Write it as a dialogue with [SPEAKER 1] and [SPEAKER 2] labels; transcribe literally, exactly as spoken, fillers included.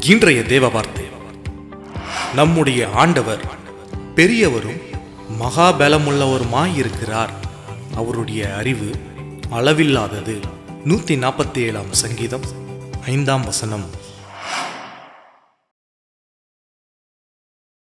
[SPEAKER 1] இன்றைய தேவ வார்த்தை. நம்முடைய ஆண்டவர் பெரியவரும் மகாபலமுள்ளவருமாயிருக்கிறார். அவருடைய அறிவு அளவில்லாதது. நூற்றி நாற்பத்தி ஏழாம் சங்கீதம் ஐந்தாம் வசனம்.